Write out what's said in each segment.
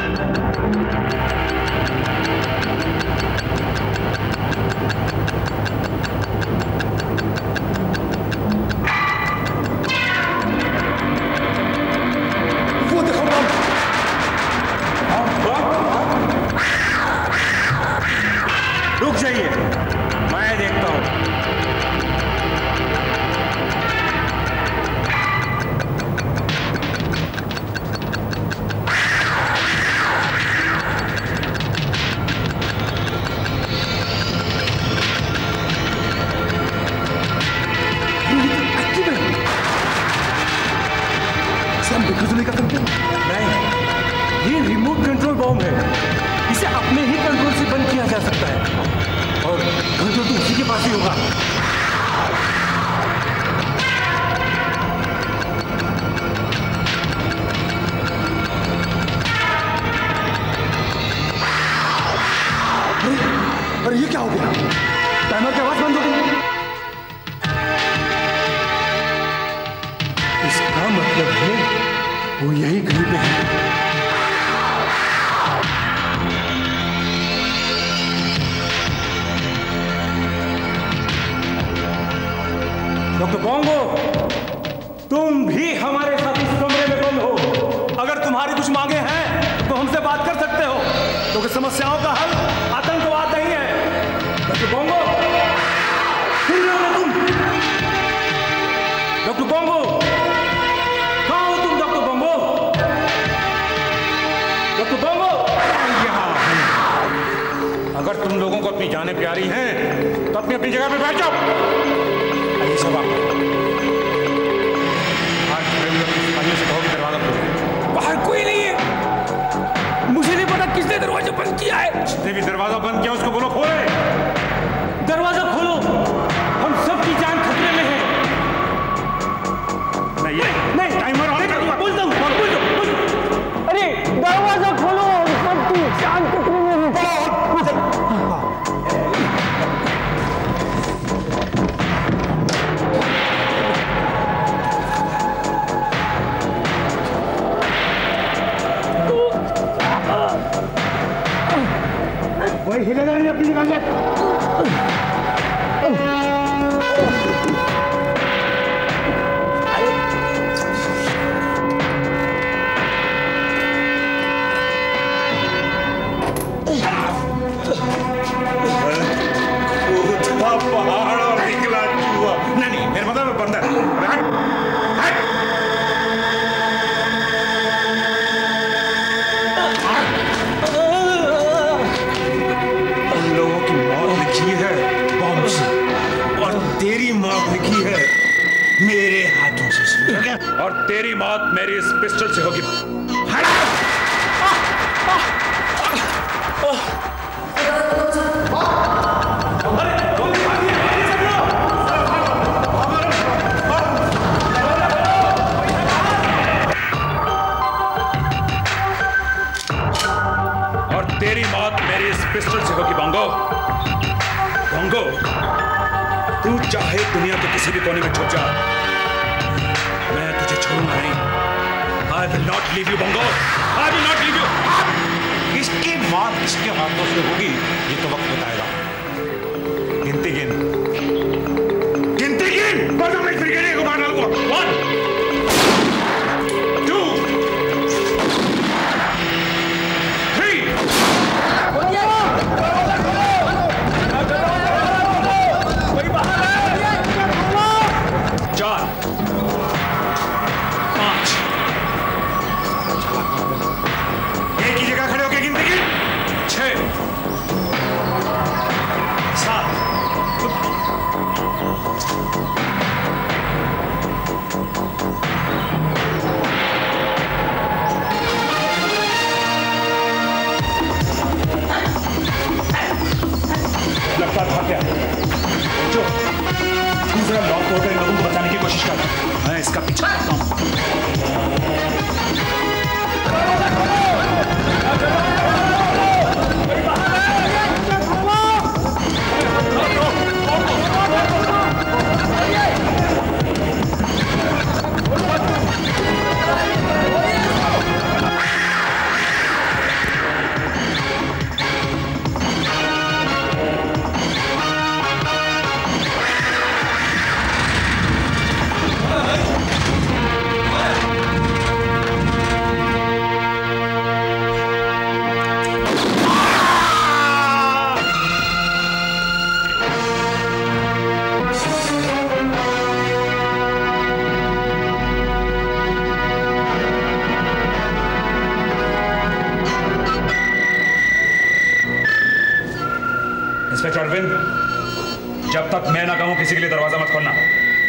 रुक जाइए, मैं देखता हूं। नहीं, ये रिमोट कंट्रोल बॉम्ब है। इसे अपने ही कंट्रोल से बंद किया जा सकता है और कंट्रोल तो उसी के पास ही होगा। अरे ये क्या हो गया? टाइमर की आवाज बंद हो गई। इसका मतलब है वो यही कहीं पे है। डॉक्टर बोंगो, तुम भी हमारे साथ इस कमरे में बंद हो। अगर तुम्हारी कुछ मांगे हैं तो हमसे बात कर सकते हो, क्योंकि समस्याओं का हल आतंकवाद नहीं है। डॉक्टर बोंगो, सुन रहे हो तुम? डॉक्टर बोंगो, कहाँ हो तुम? डॉक्टर बोंगो, डॉक्टर बोंगो, यहाँ। अगर तुम लोगों को अपनी जानें प्यारी हैं तो अपनी अपनी जगह पे बैठ जाओ। आइए सब आप से कहोगे दरवाजा खोलो। बाहर कोई नहीं है। मुझे नहीं पता किसने दरवाजा बंद किया है। जिसने भी दरवाजा बंद किया उसको बोलो खोले। दरवाजा खोलो, हम सबकी जान खतरे में है। नहीं, टाइमर ऑन कर दूंगा। बोल दो। अरे दरवाजा खोलो, हम सबकी जान खतरे में है। वही हिलेगा नहीं अपनी जगह से। पहाड़ और निकला चूहा। नहीं, मेरे मतलब बंदर। उन लोगों की मौत लिखी है बॉम्ब से, और तेरी मौत लिखी है मेरे हाथों से। और तेरी मौत मेरी इस पिस्टल से होगी। तेरी मौत मेरी इस पिस्टल से होगी बोंगो। बोंगो, तू चाहे दुनिया के किसी भी कोने में छुप जा, मैं तुझे छोड़ूंगा नहीं। I will not leave you, Bongo. I will not leave you। इसकी मौत किसके हाथों से होगी ये तो वक्त बताएगा। गिनती गिन। बस मैं फिर गिनेगा को मार डालूंगा। 1 2 7 अरविंद, जब तक मैं ना कहूं किसी के लिए दरवाजा मत खोलना।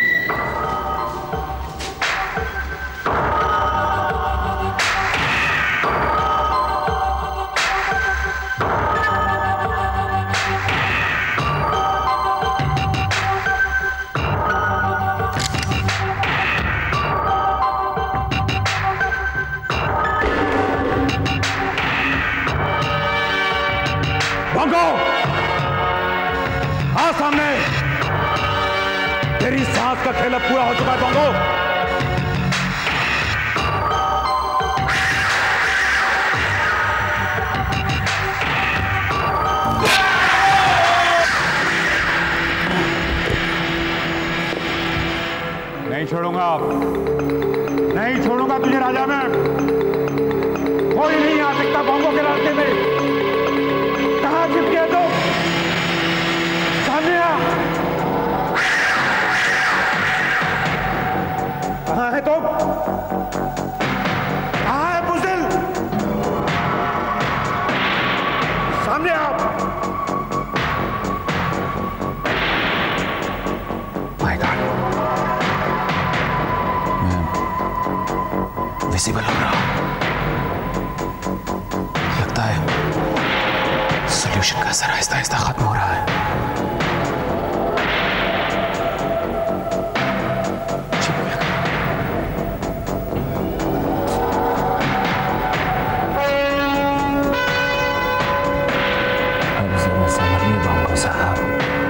भागो! हाँ, सामने तेरी सांस का खेल अब पूरा हो चुका है बांगो। नहीं छोड़ूंगा, नहीं छोड़ूंगा तुझे राजा में। कोई नहीं आ सकता बांगो के रास्ते में। कहां चिपके तो सामने आ। कहां है तो? कहां है बुज़दिल? सामने आ। माय गॉड, मैं विजिबल हो रहा हूं। लगता है सॉल्यूशन का असर आहिस्ता आहिस्ता खत्म हो रहा है। अब जरा समझिए बांगो साहब,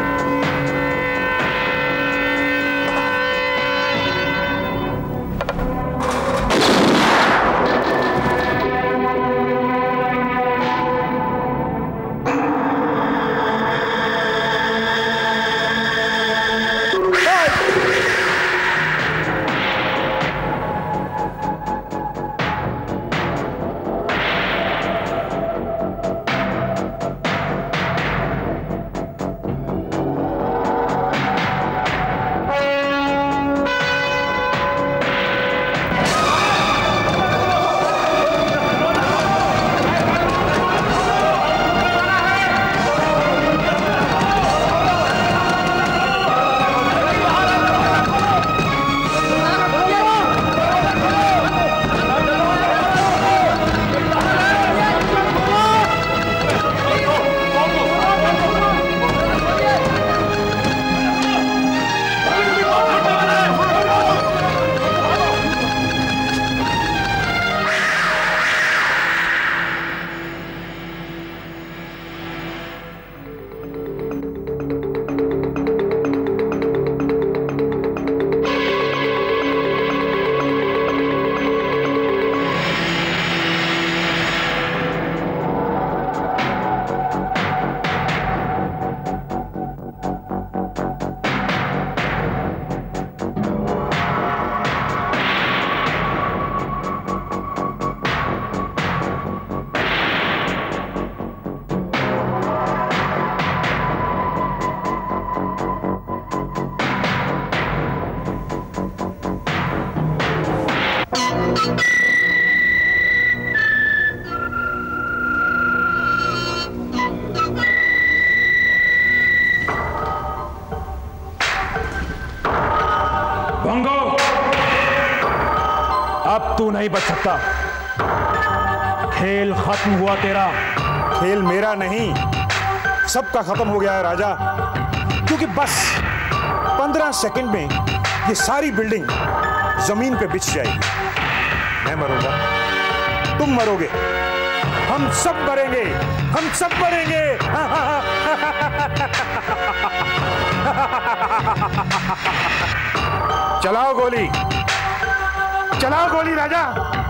अब तू नहीं बच सकता। खेल खत्म हुआ तेरा। खेल मेरा नहीं, सबका खत्म हो गया है राजा। क्योंकि बस 15 सेकंड में ये सारी बिल्डिंग जमीन पे बिछ जाएगी। मैं मरूंगा, तुम मरोगे, हम सब मरेंगे, हम सब मरेंगे। चलाओ गोली, चलाओ गोली राजा।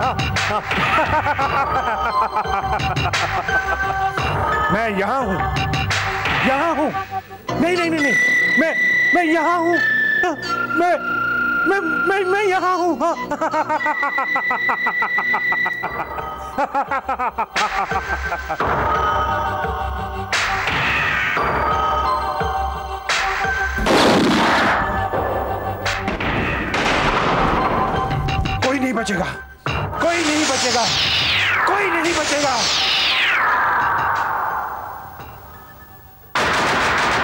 मैं यहां हूं, यहां हूं। नहीं नहीं नहीं नहीं, मैं यहां हूं। मैं यहां हूं। कोई नहीं बचेगा, कोई नहीं बचेगा, कोई नहीं बचेगा।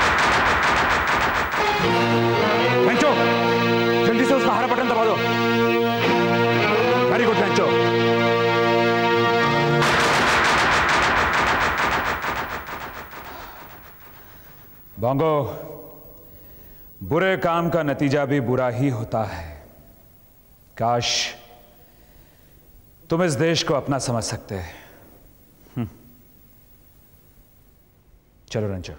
बोंगो, बुरे काम का नतीजा भी बुरा ही होता है। काश तुम इस देश को अपना समझ सकते। चलो Rancho.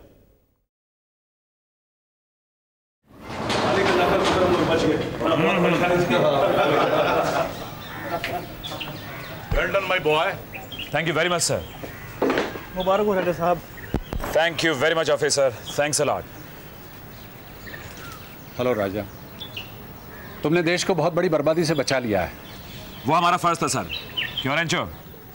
Well done, my boy. Thank you very much sir. मुबारक हो राजा साहब। Thank you very much officer, thanks a lot. Hello Raja, तुमने देश को बहुत बड़ी बर्बादी से बचा लिया है। वो हमारा फर्ज था सर। क्यों रेंचो?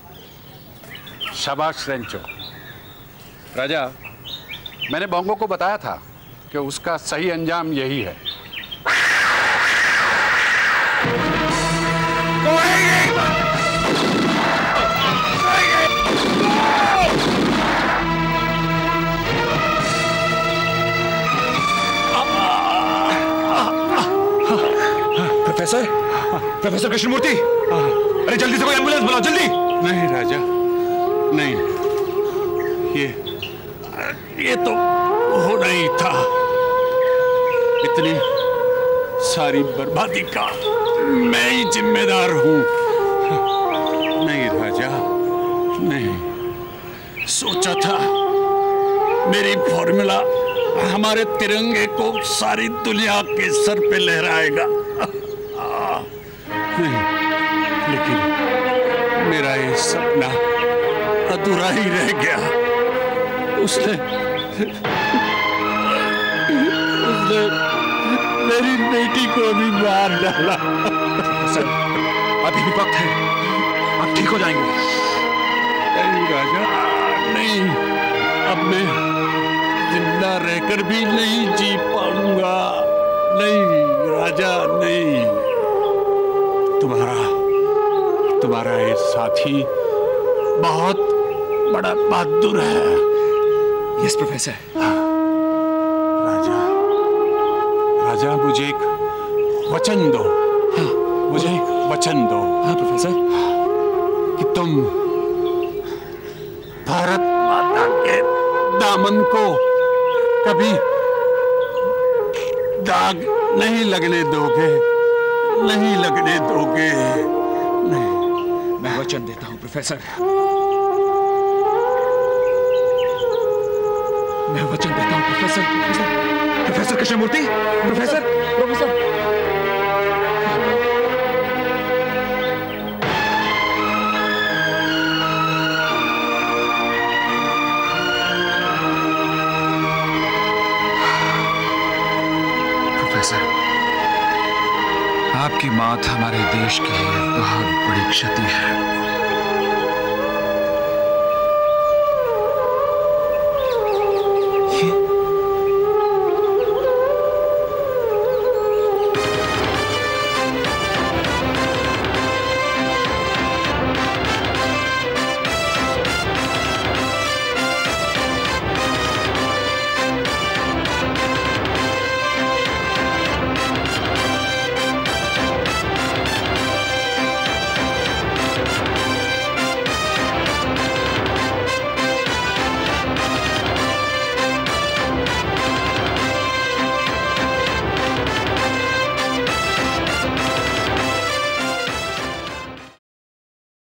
शाबाश रेंचो। राजा, मैंने बोंगो को बताया था कि उसका सही अंजाम यही है। प्रोफेसर कृष्णमूर्ति, अरे जल्दी से कोई एम्बुलेंस बुलाओ, जल्दी। नहीं राजा, नहीं, ये तो होना ही था। इतनी सारी बर्बादी का मैं ही जिम्मेदार हूं। नहीं राजा, नहीं। सोचा था मेरी फॉर्मूला हमारे तिरंगे को सारी दुनिया के सर पे लहराएगा। नहीं, लेकिन मेरा ये सपना अधूरा ही रह गया। उसने मेरी बेटी को भी मार डाला। सर, अभी भी वक्त है, आप ठीक हो जाएंगे। नहीं राजा, नहीं, अब मैं जिंदा रहकर भी नहीं जी पाऊंगा। नहीं राजा, नहीं। तुम्हारा ये साथी बहुत बड़ा बहादुर है। Yes professor. राजा, मुझे एक वचन दो। हाँ, मुझे एक वचन दो। हाँ प्रोफेसर। कि तुम भारत माता के दामन को कभी दाग नहीं लगने दोगे, नहीं लगने दोगे। नहीं, मैं वचन देता हूं प्रोफेसर। मैं वचन देता हूं प्रोफेसर। Professor Krishnamurthy, professor. आपकी मौत हमारे देश के लिए बहुत बड़ी क्षति है।